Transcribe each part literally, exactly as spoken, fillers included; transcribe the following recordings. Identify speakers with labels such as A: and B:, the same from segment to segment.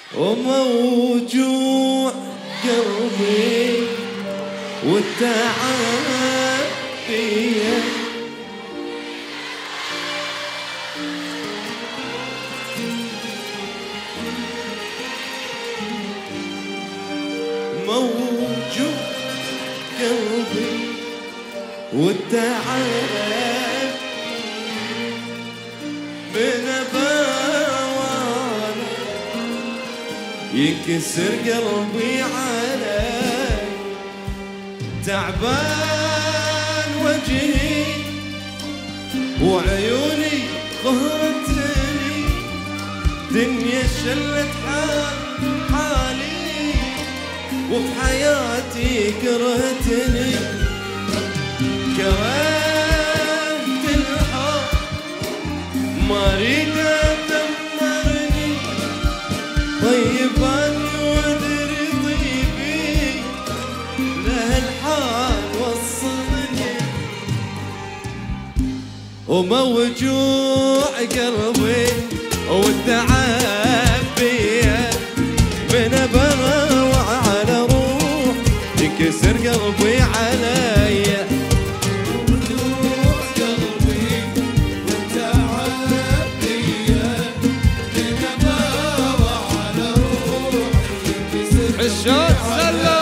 A: وموجوع قلبي والتعب فيا موجوع قلبي والتعب من بوانا ينكسر قلبي علي تعبان وجهي وعيوني قهرتني دنيا شلت حال حالي وفي حياتي كرهتني كرهت الحب ما اريد ادمرني طيباني وادري طيبي لهالحال وصلني وموجوع قلبي والتعب بيا من بروع على روح ينكسر قلبي علي موجوع قلبي والتعب بيا من بروع على روح ينكسر حشوت سلام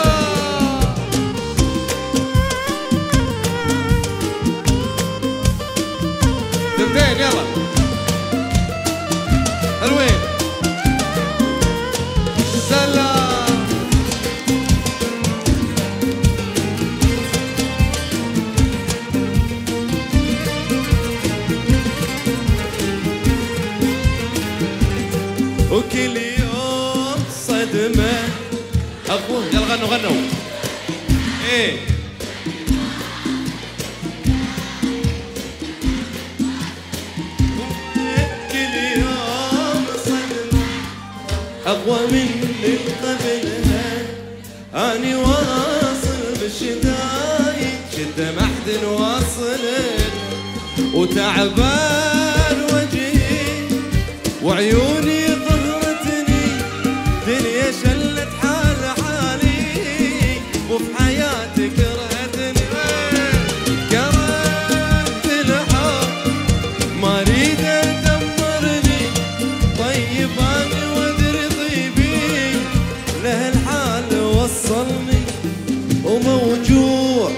A: ثنتين يلا حلوين سلام وكل يوم صدمة أخوه يلا غنوا غنوا إيه أقوى من اللي قبلها أني واصل بالشدايد شدة محد واصلت وتعبان وجهي وعيوني قهرتني دنيا شلت حال حالي وفي حياتي كرهتني كرهت الحب ما اريد ادمرني طيباني لهالحال وصلني وموجوع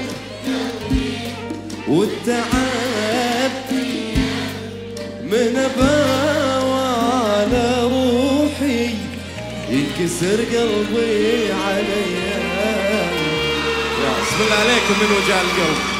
A: والتعب من بوالى روحي ينكسر قلبي عليا. يا بسم الله عليكم من وجع القلب.